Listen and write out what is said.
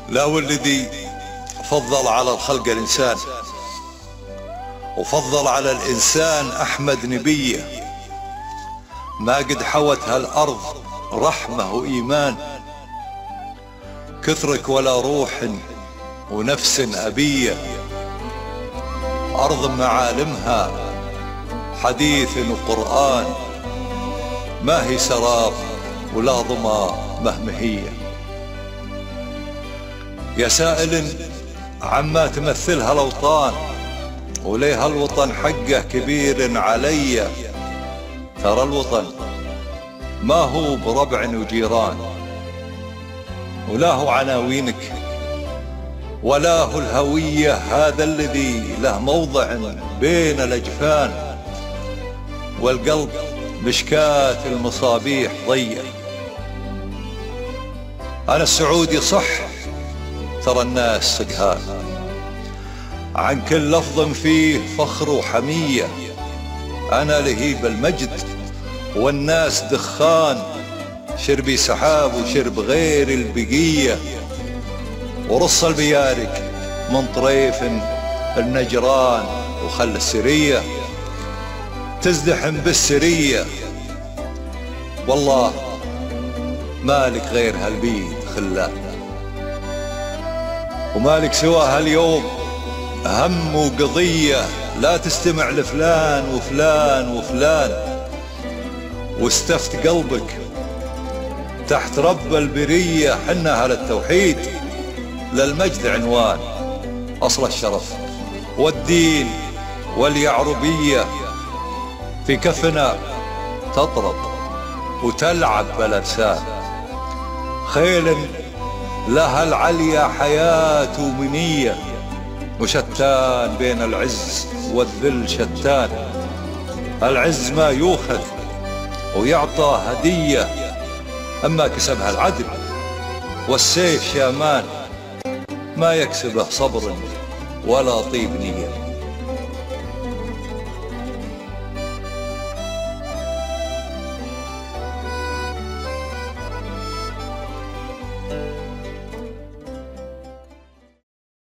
لا والذي فضل على الخلق الإنسان، وفضل على الإنسان أحمد نبيه، ما قد حوت هالأرض رحمة وإيمان، كثرك ولا روح ونفس أبية، أرض معالمها حديث وقرآن، ما هي سراب ولا ظما مهمهية. يا سائل عما تمثلها الأوطان، وليه الوطن حقه كبير علي، ترى الوطن ما هو بربع وجيران، ولا هو عناوينك ولا هو الهوية، هذا الذي له موضع بين الأجفان، والقلب مشكاة المصابيح ضيّة. أنا السعودي صح، ترى الناس سقهان، عن كل لفظ فيه فخر وحمية، أنا لهيب المجد والناس دخان، شربي سحاب وشرب غير البقية، ورص البيارك من طريف النجران، وخل السرية تزدحم بالسرية، والله مالك غير هالبيت خلان، ومالك سوى هاليوم هم وقضية، لا تستمع لفلان وفلان وفلان، واستفت قلبك تحت رب البرية، حنا على التوحيد للمجد عنوان، أصل الشرف والدين واليعربية في كفنا تطرب وتلعب بالأجساد، خيل لها العليا حياة ومنية، وشتان بين العز والذل شتان، العز ما يوخذ ويعطى هدية، أما كسبها العدل والسيف شامان، ما يكسبه صبر ولا طيب نية.